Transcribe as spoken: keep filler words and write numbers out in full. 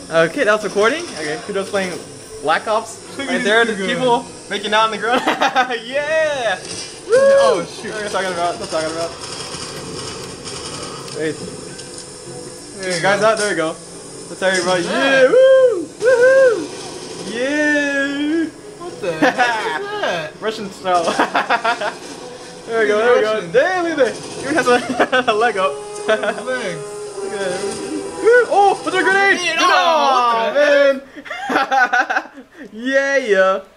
Okay, that was recording. Okay, kudos playing Black Ops. Right there, the people making out on the ground. Yeah! Woo! Oh shoot! What are you talking about? What I'm talking about? Wait. There you guys out. There we go. Let's everybody. Yeah! Woo! Woohoo! Yeah! What the heck is that? Russian style. There we go. There we go. Damn, look at that. You has a leg up. Legs. Look at that. Oh, what's a grenade? Man, Oh, oh, man. Yeah, yeah.